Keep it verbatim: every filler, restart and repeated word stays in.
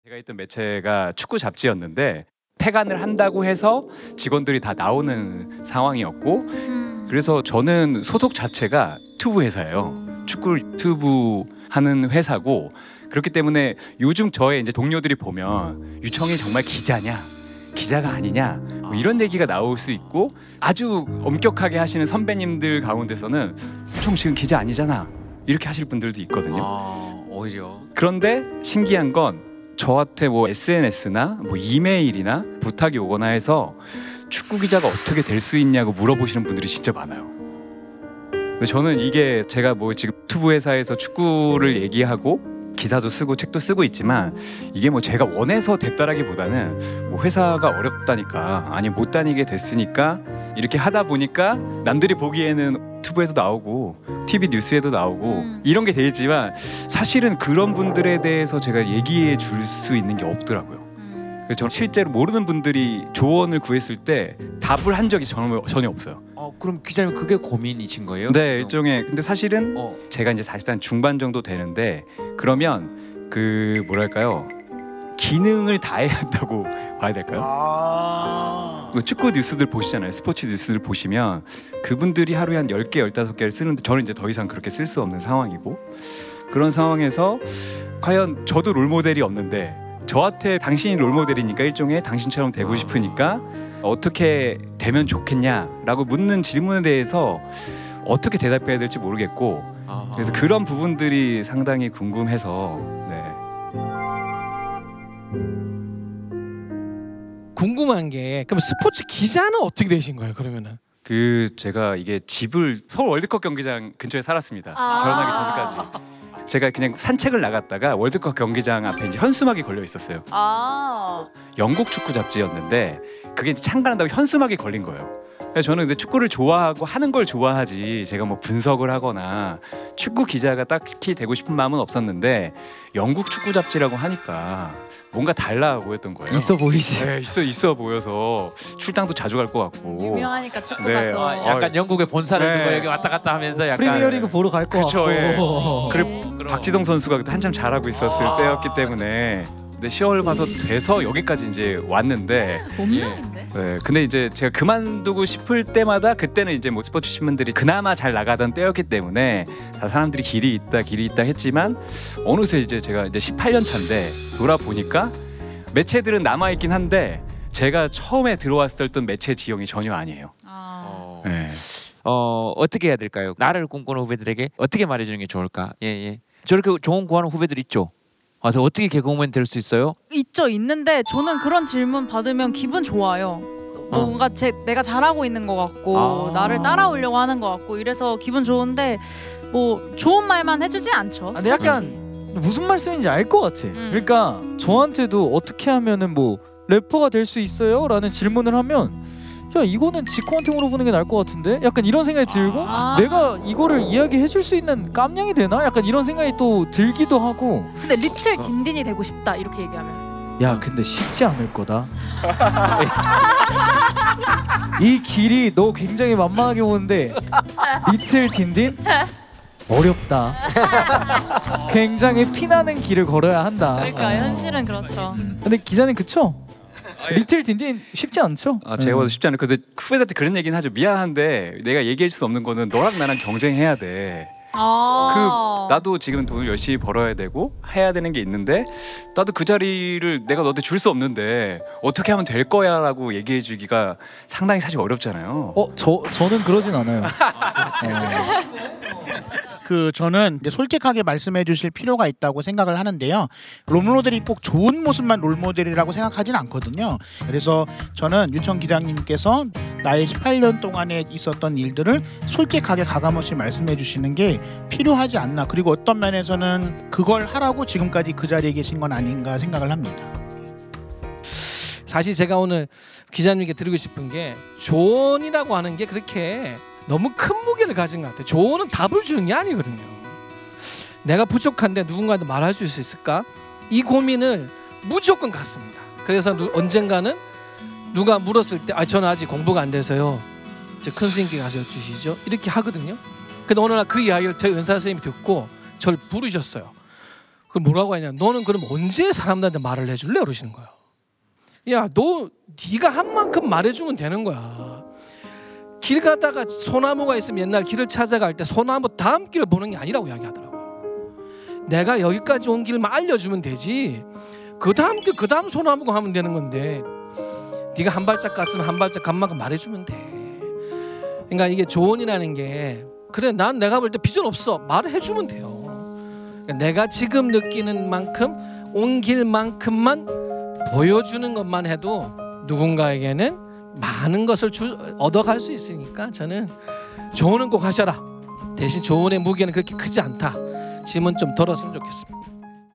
제가 있던 매체가 축구 잡지였는데 폐간을 한다고 해서 직원들이 다 나오는 상황이었고 음. 그래서 저는 소속 자체가 유튜브 회사예요. 축구 유튜브 하는 회사고 그렇기 때문에 요즘 저의 이제 동료들이 보면 유청이 정말 기자냐? 기자가 아니냐? 뭐 이런 얘기가 나올 수 있고 아주 엄격하게 하시는 선배님들 가운데서는 유청 지금 기자 아니잖아. 이렇게 하실 분들도 있거든요. 아, 오히려. 그런데 신기한 건 저한테 뭐 에스엔에스나 뭐 이메일이나 부탁이 오거나 해서 축구 기자가 어떻게 될 수 있냐고 물어보시는 분들이 진짜 많아요. 근데 저는 이게 제가 뭐 지금 유튜브 회사에서 축구를 얘기하고 기사도 쓰고 책도 쓰고 있지만 이게 뭐 제가 원해서 됐다라기보다는 뭐 회사가 어렵다니까 아니 못 다니게 됐으니까 이렇게 하다 보니까 남들이 보기에는 유튜브에도 나오고 티비 뉴스에도 나오고 음. 이런 게 되지만 사실은 그런 분들에 대해서 제가 얘기해 줄 수 있는 게 없더라고요. 음. 그래서 저는 실제로 모르는 분들이 조언을 구했을 때 답을 한 적이 전혀, 전혀 없어요. 어, 그럼 기자님 그게 고민이신 거예요? 네, 지금? 일종의 근데 사실은 어. 제가 이제 사실상 중반 정도 되는데 그러면 그 뭐랄까요 기능을 다해야 한다고 봐야 될까요? 아 그 축구 뉴스들 보시잖아요. 스포츠 뉴스들 보시면 그분들이 하루에 한 열 개, 열다섯 개를 쓰는데 저는 이제 더 이상 그렇게 쓸 수 없는 상황이고 그런 상황에서 과연 저도 롤모델이 없는데 저한테 당신이 롤모델이니까 일종의 당신처럼 되고 싶으니까 어떻게 되면 좋겠냐라고 묻는 질문에 대해서 어떻게 대답해야 될지 모르겠고 아하. 그래서 그런 부분들이 상당히 궁금해서 네. 궁금한 게 그럼 스포츠 기자는 어떻게 되신 거예요? 그러면은 그 제가 이게 집을 서울 월드컵 경기장 근처에 살았습니다. 아. 결혼하기 전까지. 제가 그냥 산책을 나갔다가 월드컵 경기장 앞에 이제 현수막이 걸려 있었어요. 아. 영국 축구 잡지였는데 그게 이제 참관한다고 현수막이 걸린 거예요. 그래서 저는 근데 축구를 좋아하고 하는 걸 좋아하지 제가 뭐 분석을 하거나 축구 기자가 딱히 되고 싶은 마음은 없었는데 영국 축구 잡지라고 하니까 뭔가 달라 보였던 거예요. 있어 보이지. 네, 있어 있어 보여서 출장도 자주 갈 것 같고. 유명하니까 축구가 네, 또. 아, 약간 어. 영국의 본사를 네. 두고 여기 왔다 갔다 하면서 약간 프리미어리그 보러 갈 거 그쵸, 같고. 예. 어. 그리고 그럼. 박지성 선수가 그때 한참 잘하고 있었을 아. 때였기 때문에 근데 시험을 봐서 돼서 여기까지 이제 왔는데 본명인데. 네, 근데 이제 제가 그만두고 싶을 때마다 그때는 이제 뭐 스포츠 신문들이 그나마 잘 나가던 때였기 때문에 다 사람들이 길이 있다 길이 있다 했지만 어느새 이제 제가 이제 십팔 년 차인데 돌아보니까 매체들은 남아 있긴 한데 제가 처음에 들어왔을 때 매체 지형이 전혀 아니에요. 아. 어. 네. 어, 어떻게 해야 될까요? 나를 꿈꾸는 후배들에게 어떻게 말해주는 게 좋을까? 예, 예. 저렇게 좋은 구하는 후배들 있죠. 와서 어떻게 개그우먼 될 수 있어요? 있죠, 있는데 저는 그런 질문 받으면 기분 좋아요. 뭔가 제 내가 잘하고 있는 것 같고 아. 나를 따라오려고 하는 것 같고 이래서 기분 좋은데 뭐 좋은 말만 해주지 않죠. 아, 근데 약간 무슨 말씀인지 알 것 같아. 음. 그러니까 저한테도 어떻게 하면은 뭐 래퍼가 될 수 있어요? 라는 질문을 하면 야 이거는 지코한테 물어보는 게 나을 것 같은데? 약간 이런 생각이 들고 아. 내가 이거를 이야기해 줄 수 있는 깜냥이 되나? 약간 이런 생각이 또 들기도 하고 근데 리틀 딘딘이 되고 싶다 이렇게 얘기하면 야 근데 쉽지 않을 거다. 이 길이 너 굉장히 만만하게 보는데 리틀 딘딘? 어렵다. 굉장히 피나는 길을 걸어야 한다. 그러니까 현실은 그렇죠. 근데 기자님 그쵸? 리틀 딘딘 쉽지 않죠? 아, 제가 봐도 쉽지 않아요. 근데 후배들한테 그런 얘기는 하죠. 미안한데 내가 얘기할 수 없는 거는 너랑 나랑 경쟁해야 돼. 아. 그 나도 지금 돈을 열심히 벌어야 되고 해야 되는 게 있는데 나도 그 자리를 내가 너한테 줄 수 없는데 어떻게 하면 될 거야라고 얘기해 주기가 상당히 사실 어렵잖아요. 어, 저 저는 그러진 않아요. 어. 그 저는 이제 솔직하게 말씀해 주실 필요가 있다고 생각을 하는데요. 롤모델이 꼭 좋은 모습만 롤모델이라고 생각하진 않거든요. 그래서 저는 유청 기자님께서 나의 십팔 년 동안에 있었던 일들을 솔직하게 가감없이 말씀해 주시는 게 필요하지 않나. 그리고 어떤 면에서는 그걸 하라고 지금까지 그 자리에 계신 건 아닌가 생각을 합니다. 사실 제가 오늘 기자님께 드리고 싶은 게 조언이라고 하는 게 그렇게 너무 큰 무게를 가진 것 같아요. 조언은 답을 주는 게 아니거든요. 내가 부족한데 누군가한테 말할 수 있을까? 이 고민을 무조건 갖습니다. 그래서 누, 언젠가는 누가 물었을 때 아 저는 아직 공부가 안 돼서요. 저 큰 스님께 가서 여쭈시죠. 이렇게 하거든요. 근데 어느 날 그 이야기를 저희 은사 선생님이 듣고 저를 부르셨어요. 그 뭐라고 하냐? 너는 그럼 언제 사람들한테 말을 해줄래? 그러시는 거야. 야, 너 네가 한 만큼 말해주면 되는 거야. 길 가다가 소나무가 있으면 옛날 길을 찾아갈 때 소나무 다음 길을 보는 게 아니라고 이야기하더라고. 내가 여기까지 온 길만 알려주면 되지. 그 다음 길, 그 다음 소나무가 하면 되는 건데 네가 한 발짝 갔으면 한 발짝 간 만큼 말해주면 돼. 그러니까 이게 조언이라는 게 그래 난 내가 볼 때 비전 없어 말을 해주면 돼요. 그러니까 내가 지금 느끼는 만큼 온 길만큼만 보여주는 것만 해도 누군가에게는 많은 것을 주, 얻어갈 수 있으니까 저는 조언은 꼭 하셔라. 대신 조언의 무게는 그렇게 크지 않다. 짐은 좀 덜었으면 좋겠습니다.